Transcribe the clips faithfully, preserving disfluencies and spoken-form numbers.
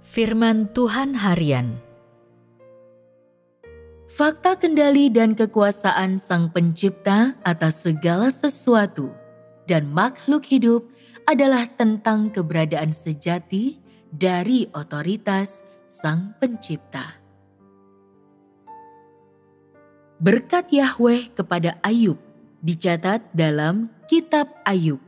Firman Tuhan Harian. Fakta kendali dan kekuasaan Sang Pencipta atas segala sesuatu dan makhluk hidup adalah tentang keberadaan sejati dari otoritas Sang Pencipta. Berkat Yahweh kepada Ayub dicatat dalam Kitab Ayub.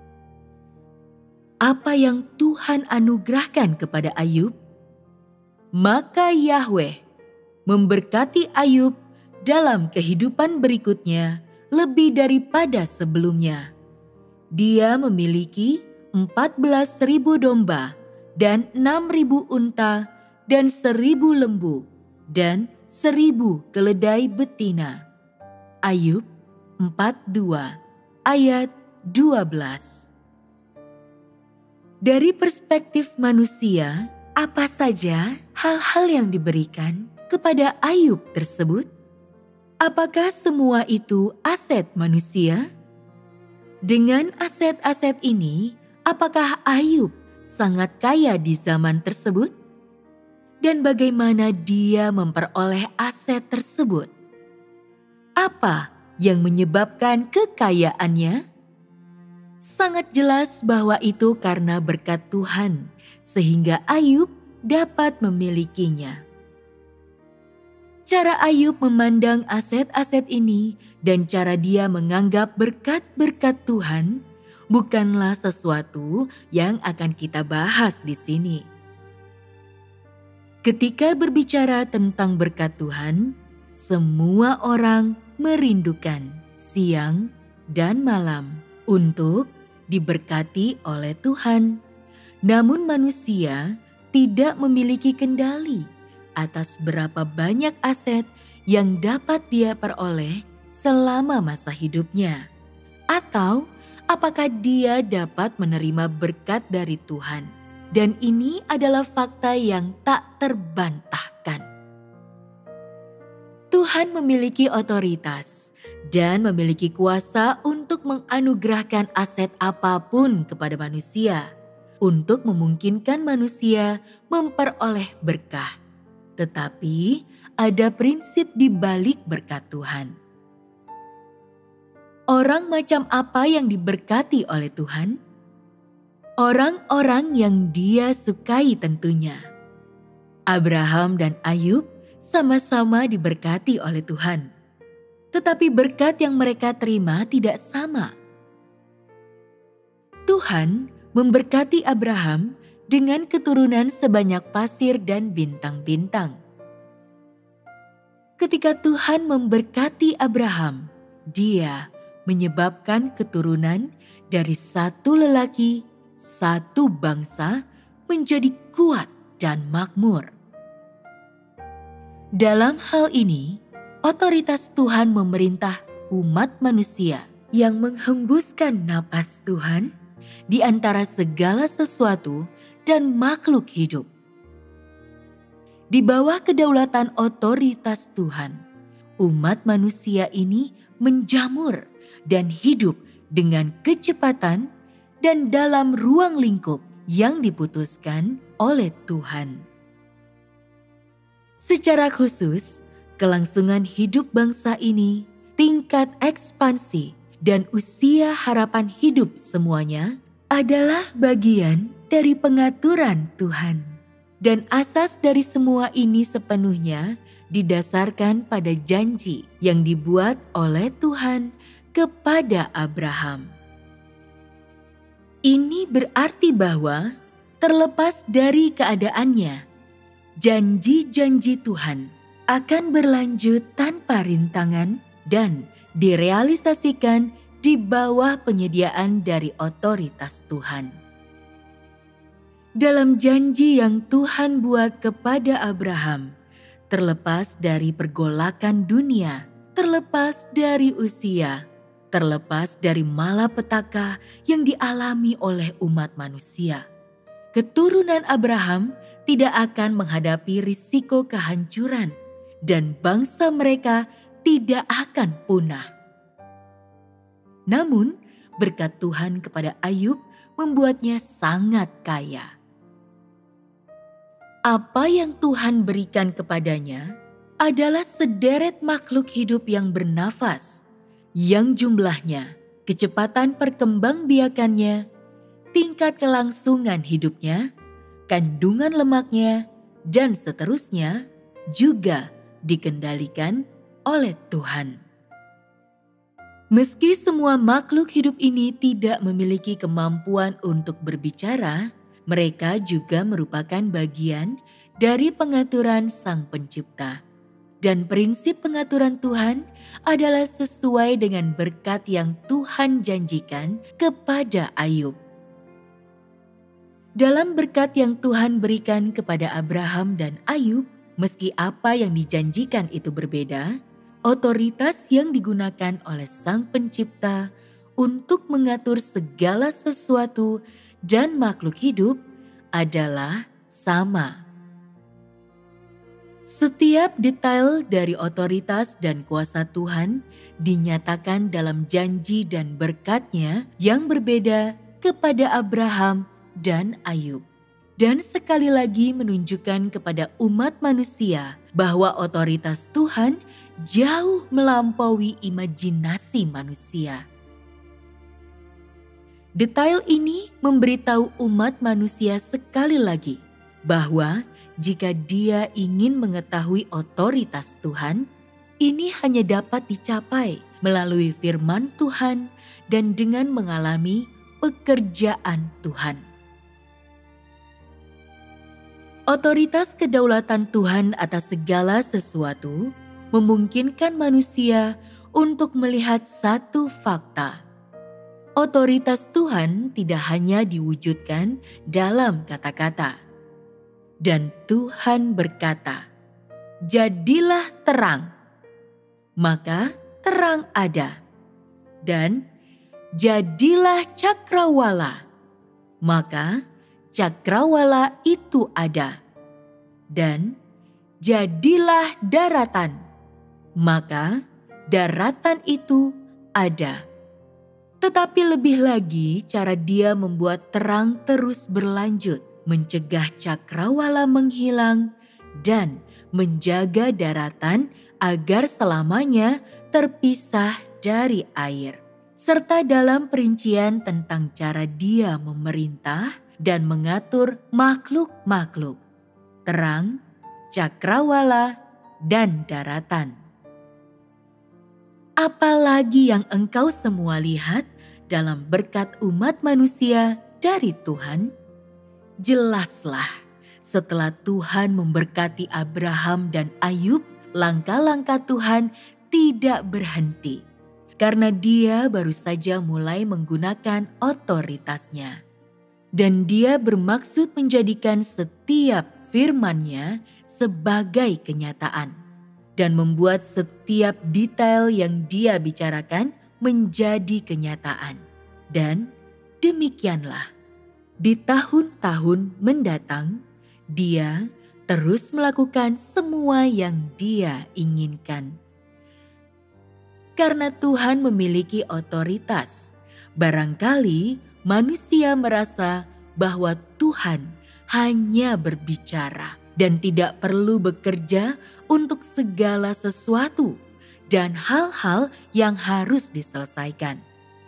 Apa yang Tuhan anugerahkan kepada Ayub? Maka Yahweh memberkati Ayub dalam kehidupan berikutnya lebih daripada sebelumnya. Dia memiliki empat belas ribu domba dan enam ribu unta dan seribu lembu dan seribu keledai betina. Ayub empat puluh dua ayat dua belas. Dari perspektif manusia, apa saja hal-hal yang diberikan kepada Ayub tersebut? Apakah semua itu aset manusia? Dengan aset-aset ini, apakah Ayub sangat kaya di zaman tersebut? Dan bagaimana dia memperoleh aset tersebut? Apa yang menyebabkan kekayaannya? Sangat jelas bahwa itu karena berkat Tuhan, sehingga Ayub dapat memilikinya. Cara Ayub memandang aset-aset ini dan cara dia menganggap berkat-berkat Tuhan bukanlah sesuatu yang akan kita bahas di sini. Ketika berbicara tentang berkat Tuhan, semua orang merindukan siang dan malam untuk diberkati oleh Tuhan. Namun manusia tidak memiliki kendali atas berapa banyak aset yang dapat dia peroleh selama masa hidupnya. Atau apakah dia dapat menerima berkat dari Tuhan. Dan ini adalah fakta yang tak terbantahkan. Tuhan memiliki otoritas dan memiliki kuasa untuk menganugerahkan aset apapun kepada manusia, untuk memungkinkan manusia memperoleh berkah. Tetapi ada prinsip di balik berkat Tuhan. Orang macam apa yang diberkati oleh Tuhan? Orang-orang yang Dia sukai tentunya. Abraham dan Ayub sama-sama diberkati oleh Tuhan. Tetapi berkat yang mereka terima tidak sama. Tuhan memberkati Abraham dengan keturunan sebanyak pasir dan bintang-bintang. Ketika Tuhan memberkati Abraham, Dia menyebabkan keturunan dari satu lelaki, satu bangsa menjadi kuat dan makmur. Dalam hal ini, otoritas Tuhan memerintah umat manusia yang menghembuskan napas Tuhan di antara segala sesuatu dan makhluk hidup. Di bawah kedaulatan otoritas Tuhan, umat manusia ini menjamur dan hidup dengan kecepatan dan dalam ruang lingkup yang diputuskan oleh Tuhan. Secara khusus, kelangsungan hidup bangsa ini, tingkat ekspansi, dan usia harapan hidup semuanya adalah bagian dari pengaturan Tuhan. Dan asas dari semua ini sepenuhnya didasarkan pada janji yang dibuat oleh Tuhan kepada Abraham. Ini berarti bahwa terlepas dari keadaannya, janji-janji Tuhan akan berlanjut tanpa rintangan dan direalisasikan di bawah penyediaan dari otoritas Tuhan. Dalam janji yang Tuhan buat kepada Abraham, terlepas dari pergolakan dunia, terlepas dari usia, terlepas dari malapetaka yang dialami oleh umat manusia, keturunan Abraham tidak akan menghadapi risiko kehancuran dan bangsa mereka tidak akan punah. Namun, berkat Tuhan kepada Ayub membuatnya sangat kaya. Apa yang Tuhan berikan kepadanya adalah sederet makhluk hidup yang bernafas, yang jumlahnya, kecepatan perkembangbiakannya, tingkat kelangsungan hidupnya, kandungan lemaknya, dan seterusnya juga dikendalikan oleh Tuhan. Meski semua makhluk hidup ini tidak memiliki kemampuan untuk berbicara, mereka juga merupakan bagian dari pengaturan Sang Pencipta. Dan prinsip pengaturan Tuhan adalah sesuai dengan berkat yang Tuhan janjikan kepada Ayub. Dalam berkat yang Tuhan berikan kepada Abraham dan Ayub, meski apa yang dijanjikan itu berbeda, otoritas yang digunakan oleh Sang Pencipta untuk mengatur segala sesuatu dan makhluk hidup adalah sama. Setiap detail dari otoritas dan kuasa Tuhan dinyatakan dalam janji dan berkat-Nya yang berbeda kepada Abraham dan Ayub. Dan sekali lagi menunjukkan kepada umat manusia bahwa otoritas Tuhan jauh melampaui imajinasi manusia. Detail ini memberitahu umat manusia sekali lagi bahwa jika dia ingin mengetahui otoritas Tuhan, ini hanya dapat dicapai melalui firman Tuhan dan dengan mengalami pekerjaan Tuhan. Otoritas kedaulatan Tuhan atas segala sesuatu memungkinkan manusia untuk melihat satu fakta. Otoritas Tuhan tidak hanya diwujudkan dalam kata-kata. Dan Tuhan berkata, "Jadilah terang." Maka terang ada. Dan jadilah cakrawala. Maka cakrawala itu ada. Dan jadilah daratan. Maka daratan itu ada. Tetapi lebih lagi cara Dia membuat terang terus berlanjut, mencegah cakrawala menghilang dan menjaga daratan agar selamanya terpisah dari air. Serta dalam perincian tentang cara Dia memerintah dan mengatur makhluk-makhluk, terang, cakrawala, dan daratan. Apalagi yang engkau semua lihat dalam berkat umat manusia dari Tuhan? Jelaslah, setelah Tuhan memberkati Abraham dan Ayub, langkah-langkah Tuhan tidak berhenti. Karena Dia baru saja mulai menggunakan otoritasnya. Dan Dia bermaksud menjadikan setiap firman-Nya sebagai kenyataan. Dan membuat setiap detail yang Dia bicarakan menjadi kenyataan. Dan demikianlah, di tahun-tahun mendatang, Dia terus melakukan semua yang Dia inginkan. Karena Tuhan memiliki otoritas, barangkali manusia merasa bahwa Tuhan hanya berbicara dan tidak perlu bekerja untuk segala sesuatu dan hal-hal yang harus diselesaikan.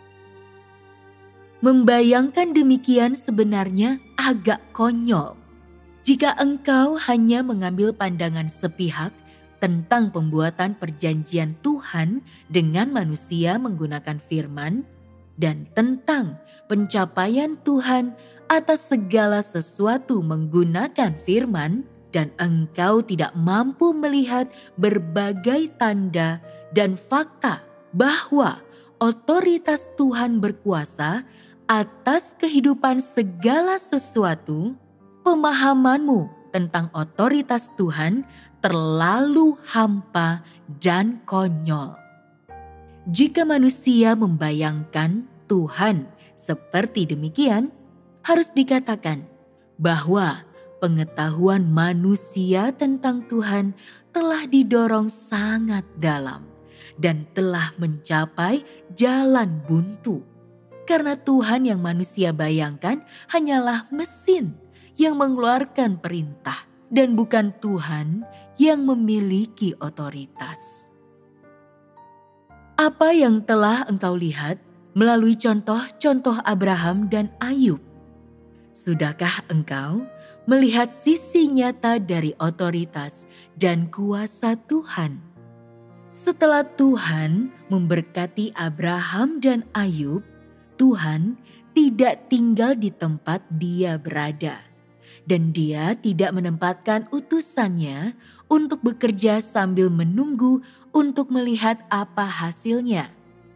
Membayangkan demikian sebenarnya agak konyol. Jika engkau hanya mengambil pandangan sepihak tentang pembuatan perjanjian Tuhan dengan manusia menggunakan firman dan tentang pencapaian Tuhan atas segala sesuatu menggunakan firman, dan engkau tidak mampu melihat berbagai tanda dan fakta bahwa otoritas Tuhan berkuasa atas kehidupan segala sesuatu, pemahamanmu tentang otoritas Tuhan terlalu hampa dan konyol. Jika manusia membayangkan Tuhan seperti demikian, harus dikatakan bahwa pengetahuan manusia tentang Tuhan telah didorong sangat dalam dan telah mencapai jalan buntu. Karena Tuhan yang manusia bayangkan hanyalah mesin yang mengeluarkan perintah dan bukan Tuhan yang memiliki otoritas. Apa yang telah engkau lihat melalui contoh-contoh Abraham dan Ayub? Sudahkah engkau melihat sisi nyata dari otoritas dan kuasa Tuhan? Setelah Tuhan memberkati Abraham dan Ayub, Tuhan tidak tinggal di tempat dia berada. Dan dia tidak menempatkan utusannya untuk bekerja sambil menunggu untuk melihat apa hasilnya.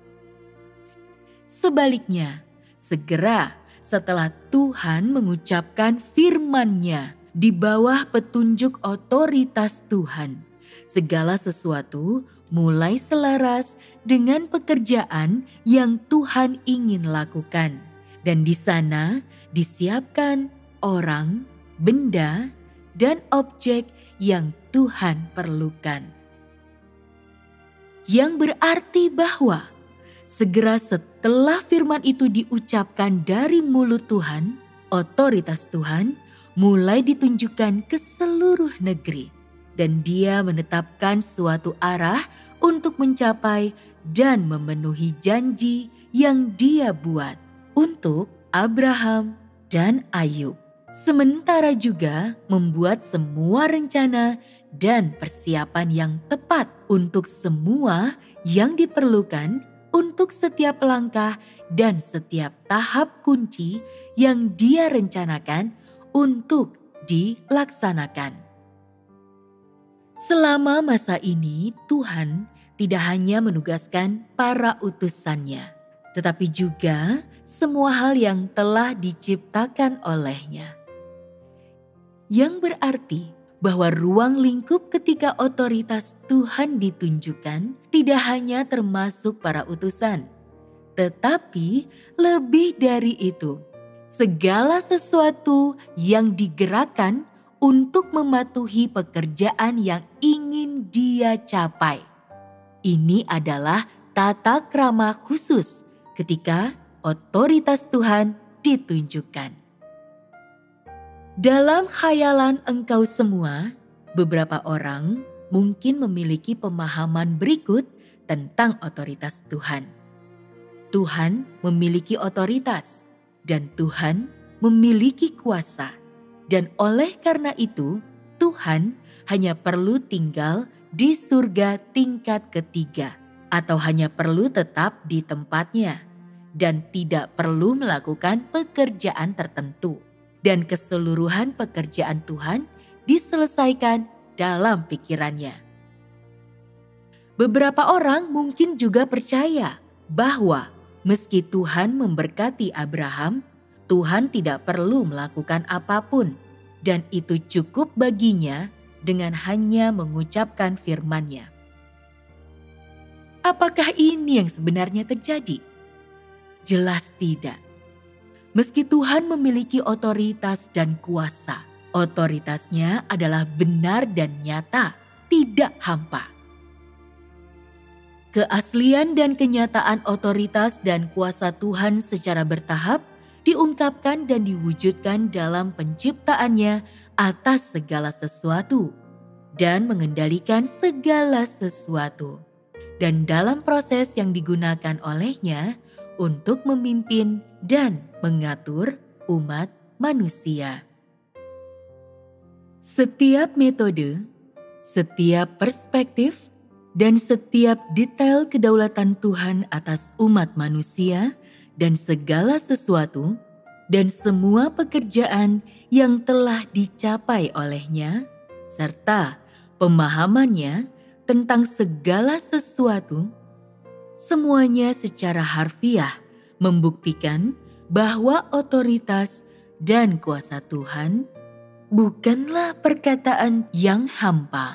Sebaliknya, segera setelah Tuhan mengucapkan firman-Nya di bawah petunjuk otoritas Tuhan, segala sesuatu mulai selaras dengan pekerjaan yang Tuhan ingin lakukan. Dan di sana disiapkan orang, benda, dan objek yang Tuhan perlukan. Yang berarti bahwa segera setelah firman itu diucapkan dari mulut Tuhan, otoritas Tuhan mulai ditunjukkan ke seluruh negeri. Dan dia menetapkan suatu arah untuk mencapai dan memenuhi janji yang dia buat untuk Abraham dan Ayub. Sementara juga membuat semua rencana dan persiapan yang tepat untuk semua yang diperlukan untuk setiap langkah dan setiap tahap kunci yang dia rencanakan untuk dilaksanakan. Selama masa ini, Tuhan tidak hanya menugaskan para utusannya, tetapi juga semua hal yang telah diciptakan olehnya. Yang berarti bahwa ruang lingkup ketika otoritas Tuhan ditunjukkan tidak hanya termasuk para utusan, tetapi lebih dari itu, segala sesuatu yang digerakkan untuk mematuhi pekerjaan yang ingin dia capai. Ini adalah tata krama khusus ketika otoritas Tuhan ditunjukkan. Dalam khayalan engkau semua, beberapa orang mungkin memiliki pemahaman berikut tentang otoritas Tuhan. Tuhan memiliki otoritas dan Tuhan memiliki kuasa. Dan oleh karena itu, Tuhan hanya perlu tinggal di surga tingkat ketiga atau hanya perlu tetap di tempatnya dan tidak perlu melakukan pekerjaan tertentu. Dan keseluruhan pekerjaan Tuhan diselesaikan dalam pikirannya. Beberapa orang mungkin juga percaya bahwa meski Tuhan memberkati Abraham, Tuhan tidak perlu melakukan apapun dan itu cukup baginya dengan hanya mengucapkan firman-Nya. Apakah ini yang sebenarnya terjadi? Jelas tidak. Meski Tuhan memiliki otoritas dan kuasa, otoritasnya adalah benar dan nyata, tidak hampa. Keaslian dan kenyataan otoritas dan kuasa Tuhan secara bertahap diungkapkan dan diwujudkan dalam penciptaannya atas segala sesuatu dan mengendalikan segala sesuatu. Dan dalam proses yang digunakan olehnya untuk memimpin dan mengatur umat manusia. Setiap metode, setiap perspektif, dan setiap detail kedaulatan Tuhan atas umat manusia dan segala sesuatu, dan semua pekerjaan yang telah dicapai olehnya, serta pemahamannya tentang segala sesuatu, semuanya secara harfiah membuktikan bahwa otoritas dan kuasa Tuhan bukanlah perkataan yang hampa.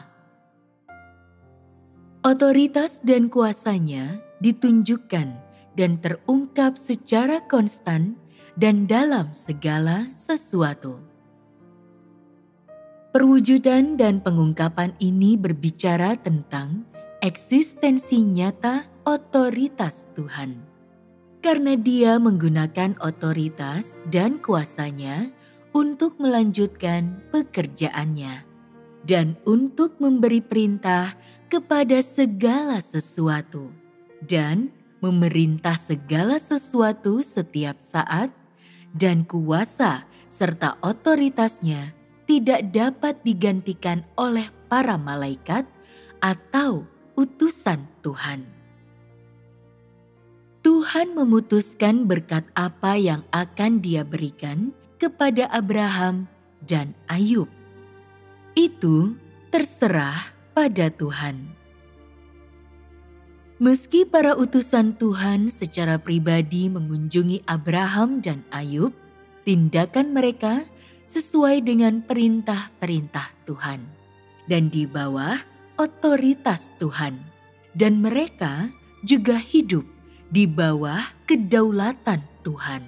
Otoritas dan kuasanya ditunjukkan dan terungkap secara konstan dan dalam segala sesuatu. Perwujudan dan pengungkapan ini berbicara tentang eksistensi nyata otoritas Tuhan. Karena Dia menggunakan otoritas dan kuasanya untuk melanjutkan pekerjaannya dan untuk memberi perintah kepada segala sesuatu dan memerintah segala sesuatu setiap saat, dan kuasa serta otoritasnya tidak dapat digantikan oleh para malaikat atau utusan Tuhan. Tuhan memutuskan berkat apa yang akan Dia berikan kepada Abraham dan Ayub. Itu terserah pada Tuhan. Meski para utusan Tuhan secara pribadi mengunjungi Abraham dan Ayub, tindakan mereka sesuai dengan perintah-perintah Tuhan dan di bawah otoritas Tuhan, dan mereka juga hidup di bawah kedaulatan Tuhan.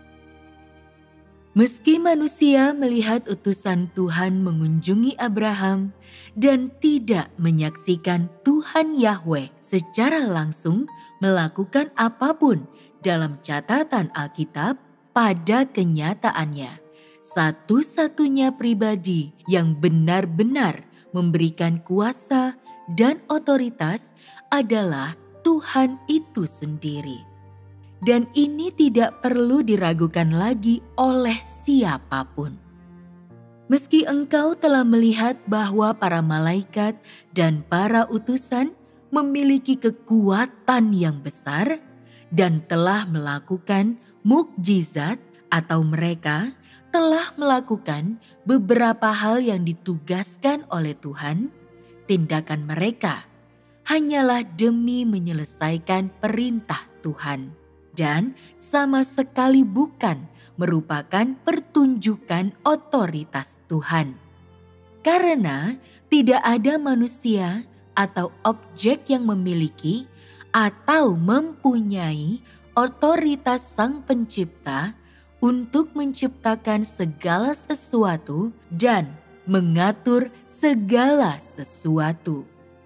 Meski manusia melihat utusan Tuhan mengunjungi Abraham dan tidak menyaksikan Tuhan Yahweh secara langsung melakukan apapun dalam catatan Alkitab, pada kenyataannya satu-satunya pribadi yang benar-benar memberikan kuasa dan otoritas adalah Tuhan itu sendiri. Dan ini tidak perlu diragukan lagi oleh siapapun. Meski engkau telah melihat bahwa para malaikat dan para utusan memiliki kekuatan yang besar dan telah melakukan mukjizat, atau mereka telah melakukan beberapa hal yang ditugaskan oleh Tuhan, tindakan mereka hanyalah demi menyelesaikan perintah Tuhan dan sama sekali bukan merupakan pertunjukan otoritas Tuhan. Karena tidak ada manusia atau objek yang memiliki atau mempunyai otoritas Sang Pencipta untuk menciptakan segala sesuatu dan mengatur segala sesuatu.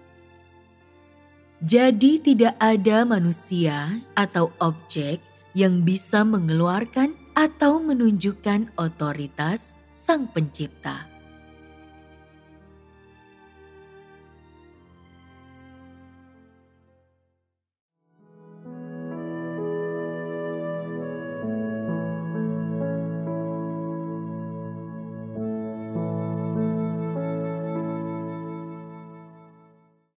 Jadi tidak ada manusia atau objek yang bisa mengeluarkan atau menunjukkan otoritas Sang Pencipta.